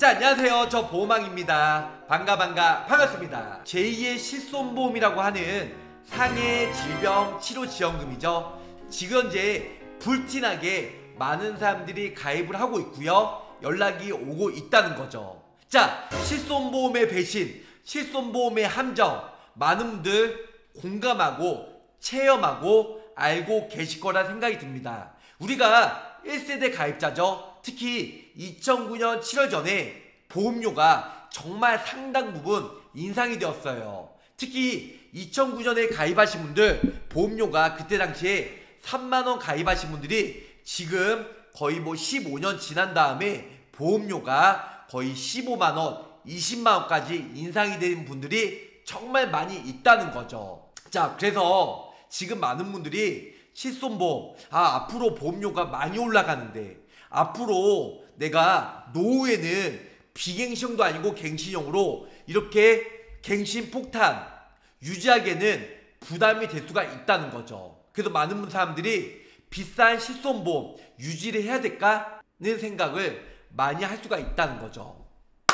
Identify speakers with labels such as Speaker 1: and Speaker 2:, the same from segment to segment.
Speaker 1: 자, 안녕하세요. 저 보험왕입니다. 반갑습니다. 제2의 실손보험이라고 하는 상해 질병 치료 지원금이죠. 지금 현재 불티나게 많은 사람들이 가입을 하고 있고요. 연락이 오고 있다는 거죠. 자, 실손보험의 배신, 실손보험의 함정, 많은 분들 공감하고 체험하고 알고 계실 거라 생각이 듭니다. 우리가 1세대 가입자죠. 특히 2009년 7월 전에 보험료가 정말 상당 부분 인상이 되었어요. 특히 2009년에 가입하신 분들 보험료가 그때 당시에 3만원 가입하신 분들이 지금 거의 15년 지난 다음에 보험료가 거의 15만원, 20만원까지 인상이 된 분들이 정말 많이 있다는 거죠. 자, 그래서 지금 많은 분들이 실손보험, 앞으로 보험료가 많이 올라가는데 앞으로 내가 노후에는 비갱신형도 아니고 갱신형으로 이렇게 갱신 폭탄 유지하기에는 부담이 될 수가 있다는 거죠. 그래서 많은 사람들이 비싼 실손보험 유지를 해야 될까는 생각을 많이 할 수가 있다는 거죠.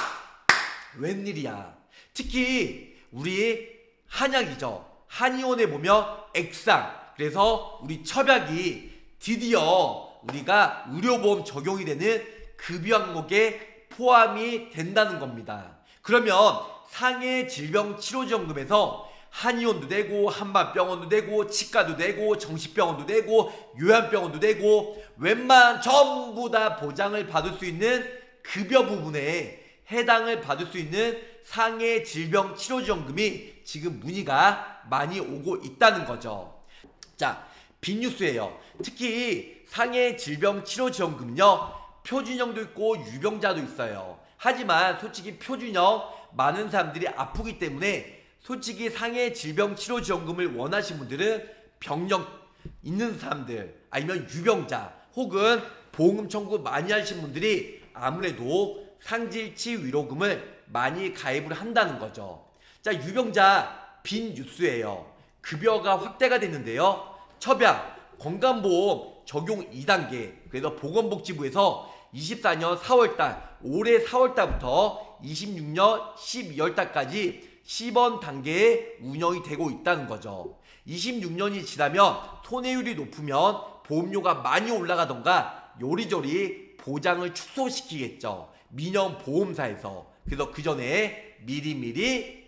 Speaker 1: 웬일이야. 특히 우리 한약이죠. 한의원에 보면 액상, 그래서 우리 첩약이 드디어 우리가 의료보험 적용이 되는 급여 항목에 포함이 된다는 겁니다. 그러면 상해 질병 치료지원금에서 한의원도 되고 한방병원도 되고 치과도 되고 정신병원도 되고 요양병원도 되고 웬만한 전부 다 보장을 받을 수 있는 급여 부분에 해당을 받을 수 있는 상해 질병 치료지원금이 지금 문의가 많이 오고 있다는 거죠. 자, 빅뉴스예요. 특히 상해 질병 치료지원금은요, 표준형도 있고 유병자도 있어요. 하지만 솔직히 표준형 많은 사람들이 아프기 때문에 솔직히 상해 질병 치료지원금을 원하신 분들은 병력 있는 사람들 아니면 유병자 혹은 보험금 청구 많이 하신 분들이 아무래도 상질치 위로금을 많이 가입을 한다는 거죠. 자, 유병자 빈뉴스예요. 급여가 확대가 됐는데요. 첩약, 건강보험 적용 2단계, 그래서 보건복지부에서 24년 4월달, 올해 4월달부터 26년 12월달까지 시범 단계에 운영이 되고 있다는 거죠. 26년이 지나면 손해율이 높으면 보험료가 많이 올라가던가 요리조리 보장을 축소시키겠죠. 민영보험사에서. 그래서 그 전에 미리미리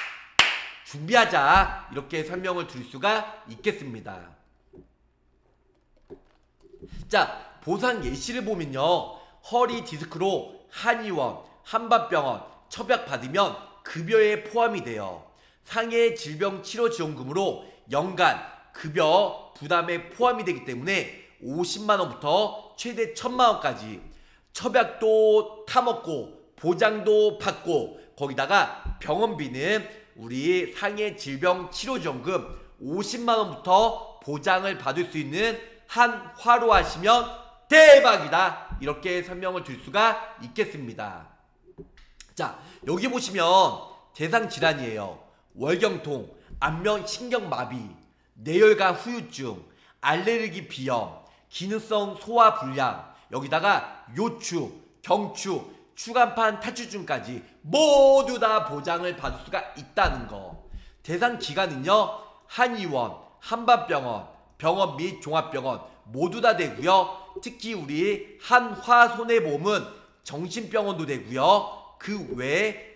Speaker 1: 준비하자, 이렇게 설명을 드릴 수가 있겠습니다. 자, 보상 예시를 보면요, 허리 디스크로 한의원, 한방병원 첩약 받으면 급여에 포함이 돼요. 상해 질병 치료 지원금으로 연간 급여 부담에 포함이 되기 때문에 50만원부터 최대 1000만원까지 첩약도 타먹고 보장도 받고 거기다가 병원비는 우리 상해 질병 치료 지원금 50만원부터 보장을 받을 수 있는 한화로 하시면 대박이다, 이렇게 설명을 드릴 수가 있겠습니다. 자, 여기 보시면 대상 질환이에요. 월경통, 안면신경마비, 뇌혈관 후유증, 알레르기 비염, 기능성 소화불량, 여기다가 요축, 경축, 추간판 탈출증까지 모두 다 보장을 받을 수가 있다는 거. 대상 기관은요, 한의원, 한방병원, 병원 및 종합병원 모두 다 되고요. 특히 우리 한화손해보험은 정신병원도 되고요. 그 외에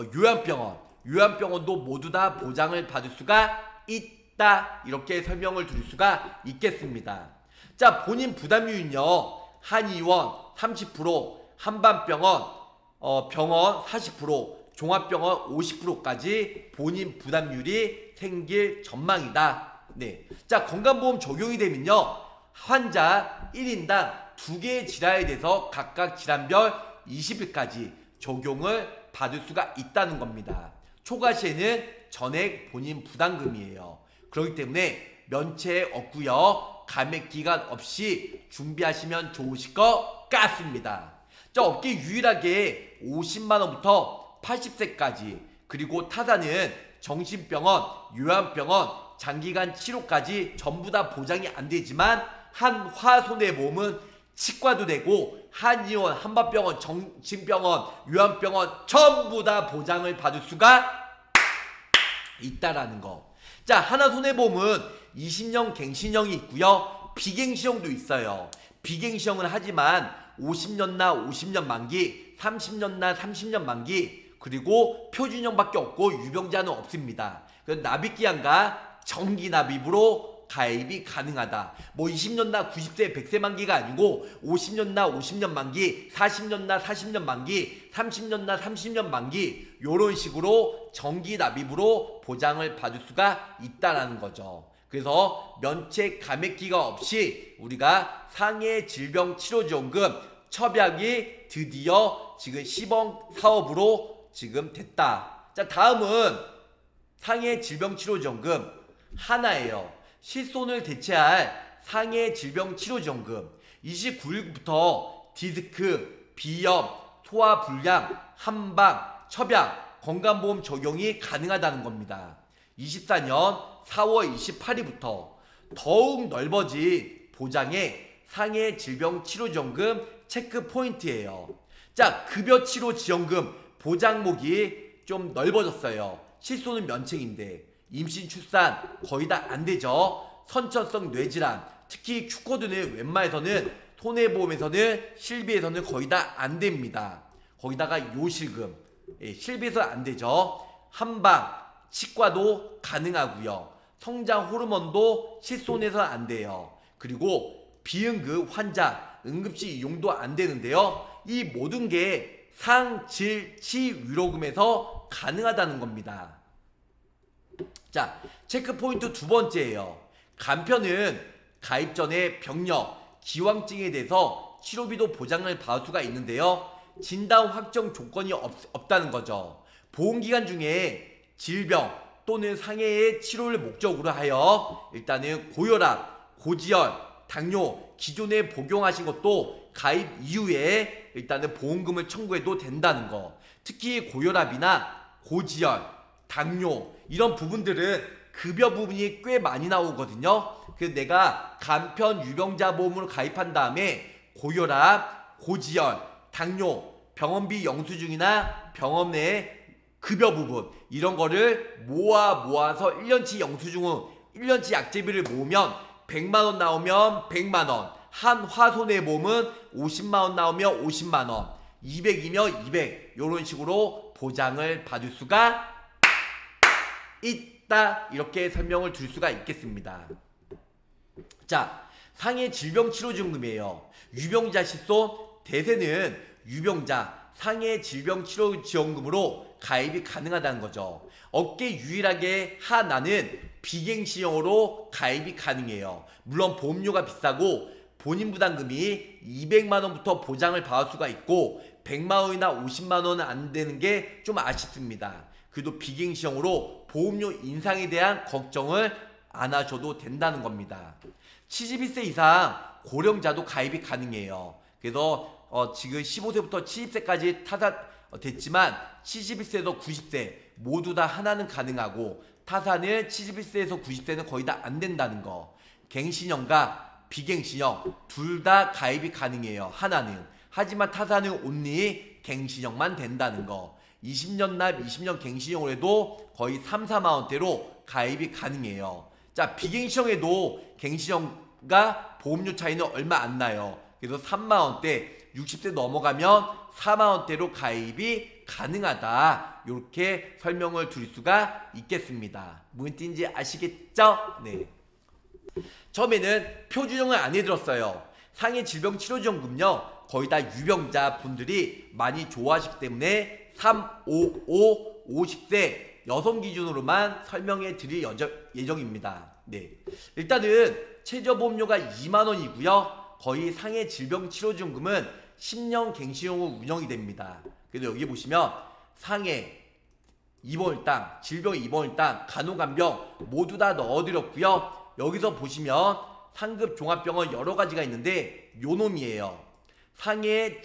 Speaker 1: 요양병원도 모두 다 보장을 받을 수가 있다, 이렇게 설명을 드릴 수가 있겠습니다. 자, 본인 부담률은요, 한의원 30%, 한방병원 병원 40%, 종합병원 50%까지 본인 부담률이 생길 전망이다. 네. 자, 건강보험 적용이 되면요, 환자 1인당 2개의 질환에 대해서 각각 질환별 20일까지 적용을 받을 수가 있다는 겁니다. 초과 시에는 전액 본인 부담금이에요. 그렇기 때문에 면책 없고요, 감액 기간 없이 준비하시면 좋으실 것 같습니다. 자, 업계 유일하게 50만원부터 80세까지, 그리고 타사는 정신병원, 요양병원, 장기간 치료까지 전부 다 보장이 안 되지만 한화손해보험은 치과도 되고 한의원, 한밭병원, 정신병원, 요양병원 전부 다 보장을 받을 수가 있다라는 거. 자, 하나손해보험은 20년 갱신형이 있고요. 비갱신형도 있어요. 비갱신형은 하지만 50년나 50년 만기, 30년나 30년 만기, 그리고 표준형밖에 없고 유병자는 없습니다. 그래서 납입기한과 정기납입으로 가입이 가능하다. 뭐 20년나 90세 100세 만기가 아니고 50년나 50년 만기, 40년나 40년 만기, 30년나 30년 만기, 요런 식으로 정기 납입으로 보장을 받을 수가 있다라는 거죠. 그래서 면책 감액기가 없이 우리가 상해 질병 치료지원금 첩약이 드디어 지금 시범 사업으로 지금 됐다. 자, 다음은 상해 질병 치료지원금 하나예요. 실손을 대체할 상해 질병 치료지원금. 29일부터 디스크, 비염, 소화불량, 한방, 첩약, 건강보험 적용이 가능하다는 겁니다. 24년 4월 28일부터 더욱 넓어진 보장의 상해 질병 치료지원금 체크 포인트예요. 자, 급여치료지원금 보장목이 좀 넓어졌어요. 실손은 면책인데 임신 출산 거의 다 안 되죠. 선천성 뇌질환, 특히 Q코드는 웬만해서는 손해보험에서는 실비에서는 거의 다 안 됩니다. 거기다가 요실금, 실비에서 안 되죠. 한방, 치과도 가능하고요. 성장 호르몬도 실손해서 안 돼요. 그리고 비응급 환자, 응급실 이용도 안 되는데요. 이 모든 게 상, 질, 치 위로금에서 가능하다는 겁니다. 자, 체크포인트 두 번째예요. 간편은 가입 전에 병력, 기왕증에 대해서 치료비도 보장을 받을 수가 있는데요. 진단 확정 조건이 없다는 거죠. 보험기간 중에 질병 또는 상해의 치료를 목적으로 하여 일단은 고혈압, 고지혈, 당뇨 기존에 복용하신 것도 가입 이후에 일단은 보험금을 청구해도 된다는 거. 특히 고혈압이나 고지혈, 당뇨 이런 부분들은 급여 부분이 꽤 많이 나오거든요. 그래서 내가 간편 유병자 보험으로 가입한 다음에 고혈압, 고지혈, 당뇨, 병원비 영수증이나 병원 내 급여 부분 이런 거를 모아서 1년치 영수증은 1년치 약제비를 모으면 100만원 나오면 100만원, 한화손해보험은 50만원 나오면 50만원, 200이면 200 이런 식으로 보장을 받을 수가 있다. 이렇게 설명을 드릴 수가 있겠습니다. 자, 상해 질병치료지원금이에요. 유병자 실손, 대세는 유병자 상해 질병치료지원금으로 가입이 가능하다는 거죠. 업계 유일하게 하나는 비갱신형으로 가입이 가능해요. 물론 보험료가 비싸고 본인 부담금이 200만원부터 보장을 받을 수가 있고 100만원이나 50만원은 안 되는 게 좀 아쉽습니다. 그래도 비갱신형으로 보험료 인상에 대한 걱정을 안 하셔도 된다는 겁니다. 71세 이상 고령자도 가입이 가능해요. 그래서 지금 15세부터 70세까지 됐지만 71세에서 90세 모두 다 하나는 가능하고 타사는 71세에서 90세는 거의 다 안 된다는 거. 갱신형과 비갱신형 둘 다 가입이 가능해요. 하나는. 하지만 타사는 온리 갱신형만 된다는 거. 20년 납 20년 갱신형으로 해도 거의 3, 4만원대로 가입이 가능해요. 자, 비갱신형에도 갱신형과 보험료 차이는 얼마 안 나요. 그래서 3만원대, 60세 넘어가면 4만원대로 가입이 가능하다. 이렇게 설명을 드릴 수가 있겠습니다. 무슨 뜻인지 아시겠죠? 네. 처음에는 표준형을 안 해드렸어요. 상해 질병치료지원금요. 거의 다 유병자 분들이 많이 좋아하시기 때문에 3, 5, 50세 여성 기준으로만 설명해 드릴 예정입니다. 네. 일단은 최저보험료가 2만원이고요. 거의 상해 질병치료지원금은 10년 갱신형으로 운영이 됩니다. 그래서 여기 보시면 상해, 입원일당, 질병 입원일당, 간호간병 모두 다 넣어드렸고요. 여기서 보시면 상급 종합병원 여러 가지가 있는데 요 놈이에요. 상해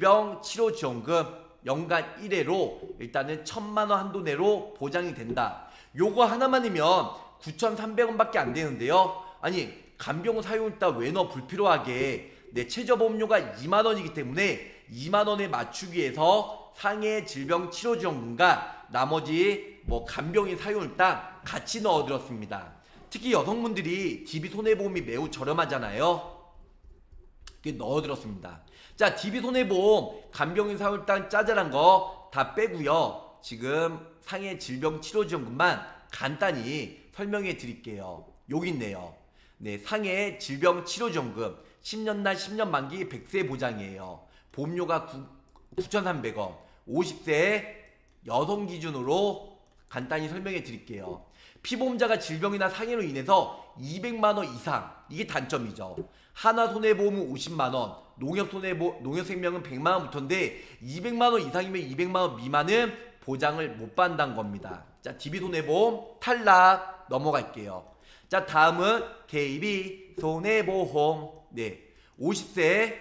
Speaker 1: 질병치료지원금 연간 1회로 일단은 1000만원 한도 내로 보장이 된다. 요거 하나만이면 9,300원밖에 안 되는데요. 아니 간병 사용했다 왜 넣어 불필요하게 네, 최저보험료가 2만원이기 때문에 2만원에 맞추기 위해서 상해 질병 치료지원금과 나머지 간병인 사용일당 같이 넣어드렸습니다. 특히 여성분들이 DB손해보험이 매우 저렴하잖아요. 넣어드렸습니다. 자, DB손해보험 간병인 사용일당 짜잘한 거 다 빼고요. 지금 상해 질병 치료지원금만 간단히 설명해 드릴게요. 여기 있네요. 네, 상해 질병 치료지원금 10년 날 10년 만기 100세 보장이에요. 보험료가 9,300원. 50세 여성 기준으로 간단히 설명해 드릴게요. 피보험자가 질병이나 상해로 인해서 200만원 이상, 이게 단점이죠. 하나손해보험은 50만원, 농협생명은 100만원부터인데 200만원 이상이면 200만원 미만은 보장을 못 받는다는 겁니다. 자, DB손해보험 탈락 넘어갈게요. 자, 다음은 KB손해보험. 네, 50세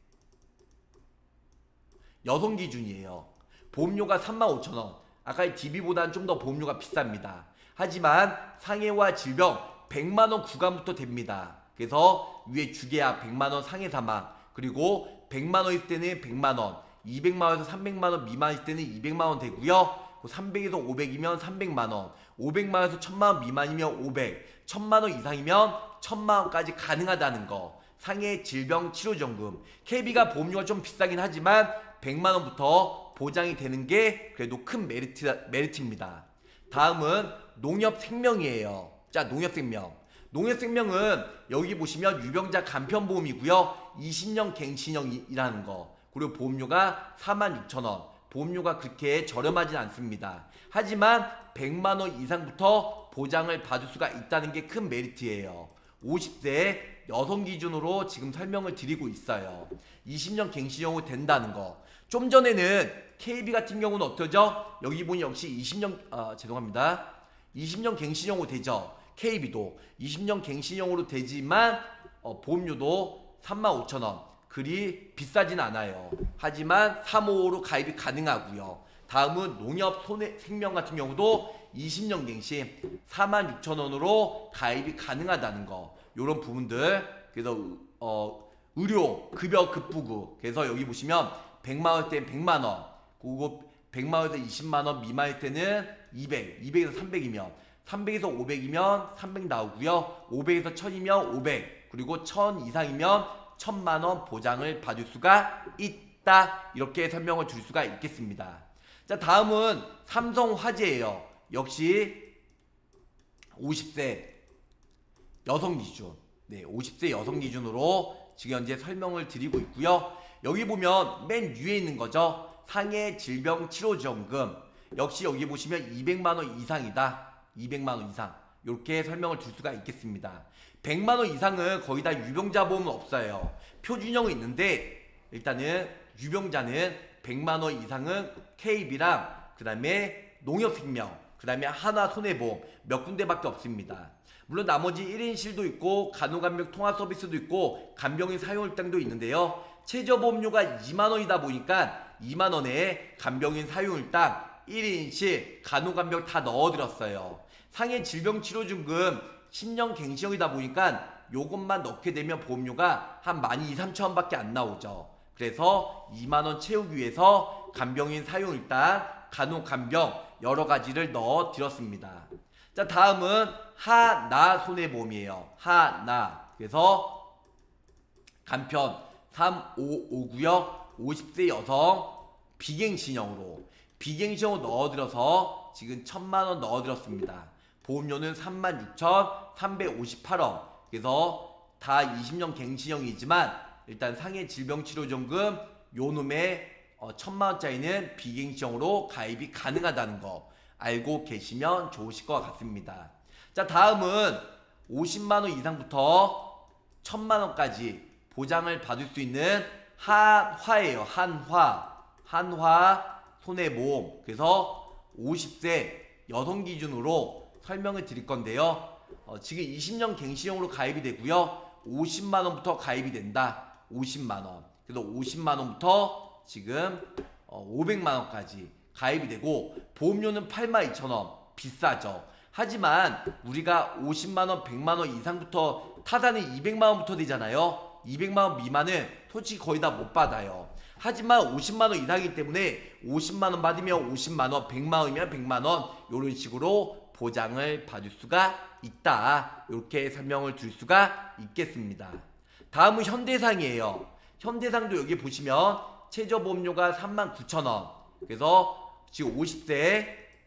Speaker 1: 여성 기준이에요. 보험료가 35,000원. 아까 DB보다는 좀 더 보험료가 비쌉니다. 하지만 상해와 질병 100만원 구간부터 됩니다. 그래서 위에 주계약 100만원 상해 사망, 그리고 100만원 있을 때는 100만원, 200만원에서 300만원 미만일 때는 200만원 되고요. 300에서 500이면 300만원, 500만원에서 1000만원 미만이면 500, 1000만원 이상이면 1000만원까지 가능하다는 거. 상해 질병 치료지원금. KB가 보험료가 좀 비싸긴 하지만 100만원부터 보장이 되는 게 그래도 큰 메리트입니다. 다음은 농협생명이에요. 자, 농협생명. 농협생명은 여기 보시면 유병자 간편보험이고요. 20년 갱신형이라는 거. 그리고 보험료가 46,000원. 보험료가 그렇게 저렴하진 않습니다. 하지만 100만원 이상부터 보장을 받을 수가 있다는 게 큰 메리트예요. 50세 여성 기준으로 지금 설명을 드리고 있어요. 20년 갱신형으로 된다는 거. 좀 전에는 KB 같은 경우는 어떠죠? 여기 보니 역시 20년 갱신형으로 되죠. KB도 20년 갱신형으로 되지만 보험료도 35,000원. 그리 비싸진 않아요. 하지만 355로 가입이 가능하고요. 다음은 농협생명 같은 경우도 20년 갱신 46,000원으로 가입이 가능하다는 거. 요런 부분들. 그래서 의료 급여 급부구. 그래서 여기 보시면 100만원 때는 100만원, 그리고 100만원에서 20만원 미만일 때는 200, 200에서 300이면 300에서 500이면 300 나오고요. 500에서 1000이면 500, 그리고 1000 이상이면 1000만원 보장을 받을 수가 있다. 이렇게 설명을 드릴 수가 있겠습니다. 자, 다음은 삼성화재예요. 역시 50세 여성 기준. 네, 50세 여성 기준으로 지금 현재 설명을 드리고 있고요. 여기 보면 맨 위에 있는 거죠. 상해 질병 치료지원금. 역시 여기 보시면 200만원 이상이다. 200만원 이상. 이렇게 설명을 줄 수가 있겠습니다. 100만원 이상은 거의 다 유병자 보험은 없어요. 표준형은 있는데 일단은 유병자는 100만원 이상은 KB랑 그 다음에 농협생명, 그 다음에 하나손해보험 몇 군데밖에 없습니다. 물론 나머지 1인실도 있고 간호간병 통화서비스도 있고 간병인 사용일당도 있는데요. 최저보험료가 2만원이다 보니까 2만원에 간병인 사용일당 1인실 간호간병 다 넣어드렸어요. 상해 질병치료지원금 10년 갱신형이다 보니까 요것만 넣게 되면 보험료가 한 12,000~13,000원 밖에 안 나오죠. 그래서 2만원 채우기 위해서 간병인 사용일당 간호간병 여러가지를 넣어드렸습니다. 자, 다음은 하나손해보험이에요. 하나. 그래서 간편 355고요. 50세 여성 비갱신형으로 넣어드려서 지금 1000만원 넣어드렸습니다. 보험료는 36,358원. 그래서 다 20년 갱신형이지만 일단 상해 질병치료지원금 요놈의 1000만원짜리는 비갱신형으로 가입이 가능하다는 거 알고 계시면 좋으실 것 같습니다. 자, 다음은 50만원 이상부터 1000만원까지 보장을 받을 수 있는 한화예요. 한화 손해보험. 그래서 50세 여성 기준으로 설명을 드릴 건데요. 지금 20년 갱신형으로 가입이 되고요. 50만원부터 가입이 된다. 50만원. 그래서 50만원부터 지금 500만원까지 가입이 되고 보험료는 82,000원. 비싸죠. 하지만 우리가 50만원, 100만원 이상부터 타산은 200만원부터 되잖아요. 200만원 미만은 솔직히 거의 다 못 받아요. 하지만 50만원 이상이기 때문에 50만원 받으면 50만원, 100만원이면 100만원 이런 식으로 보장을 받을 수가 있다. 이렇게 설명을 드릴 수가 있겠습니다. 다음은 현대상이에요. 현대상도 여기 보시면 최저보험료가 39,000원. 그래서 지금 50세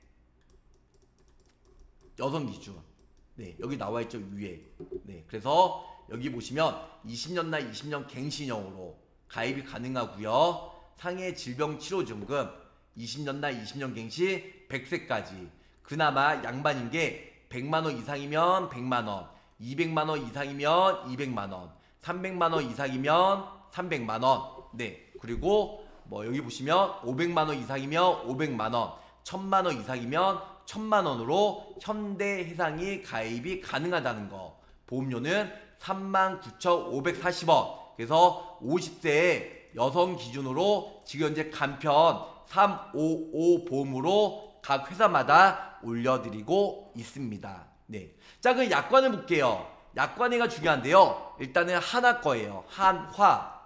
Speaker 1: 여성 기준. 네, 여기 나와 있죠, 위에. 네, 그래서 여기 보시면 20년나 20년 갱신형으로 가입이 가능하고요. 상해 질병 치료 증금 20년나 20년 갱신 100세까지. 그나마 양반인 게 100만원 이상이면 100만원, 200만원 이상이면 200만원, 300만원 이상이면 300만원. 네, 그리고 뭐 여기 보시면 500만원 이상이면 500만원, 1000만원 이상이면 1000만원으로 현대해상이 가입이 가능하다는 거. 보험료는 39,540원. 그래서 50세 여성 기준으로 지금 현재 간편 355 보험으로 각 회사마다 올려드리고 있습니다. 네. 자, 그럼 약관을 볼게요. 약관회가 중요한데요. 일단은 한화 거예요. 한화.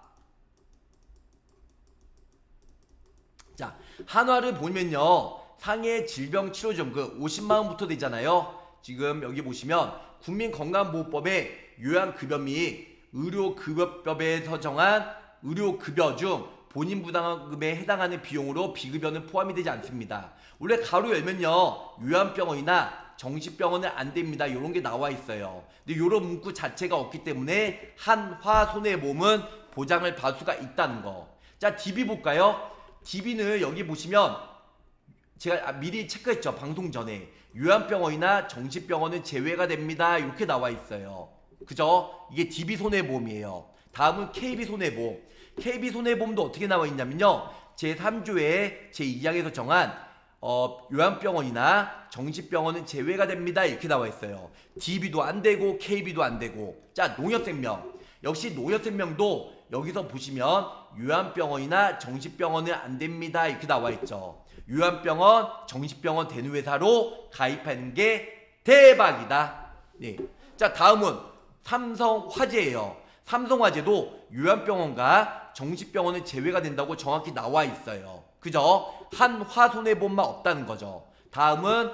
Speaker 1: 자, 한화를 보면요. 상해 질병 치료증금 50만원부터 되잖아요. 지금 여기 보시면 국민건강보호법에 요양급여 및 의료급여법에서 정한 의료급여 중 본인 부담금에 해당하는 비용으로 비급여는 포함이 되지 않습니다. 원래 가로 열면요. 요양병원이나 정신병원은 안 됩니다. 이런 게 나와 있어요. 근데 이런 문구 자체가 없기 때문에 한화손해보험은 보장을 받을 수가 있다는 거. 자, DB 볼까요? DB는 여기 보시면 제가 미리 체크했죠. 방송 전에. 요양병원이나 정신병원은 제외가 됩니다. 이렇게 나와 있어요. 그죠? 이게 DB 손해보험이에요. 다음은 KB 손해보험. KB 손해보험도 어떻게 나와 있냐면요. 제3조의 제2항에서 정한 요양병원이나 정신병원은 제외가 됩니다. 이렇게 나와 있어요. DB도 안 되고 KB도 안 되고. 자, 농협생명. 역시 농협생명도 여기서 보시면 요양병원이나 정신병원은 안 됩니다. 이렇게 나와 있죠. 요양병원, 정신병원 되는 회사로 가입하는 게 대박이다. 네. 자, 다음은 삼성화재예요. 삼성화재도 요양병원과 정신병원은 제외가 된다고 정확히 나와 있어요. 그죠? 한화손해보험만 없다는 거죠. 다음은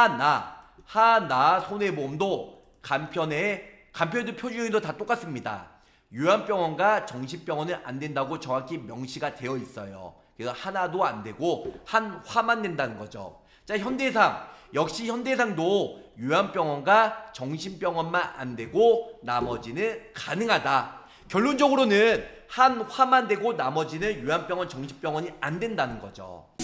Speaker 1: 하나손해보험도 간편에도 표준형도 다 똑같습니다. 요양병원과 정신병원은 안 된다고 정확히 명시가 되어 있어요. 그래서 하나도 안 되고 한화만 된다는 거죠. 자, 현대상. 역시 현대상도 요양병원과 정신병원만 안 되고 나머지는 가능하다. 결론적으로는 한화만 되고 나머지는 요양병원, 정신병원이 안 된다는 거죠.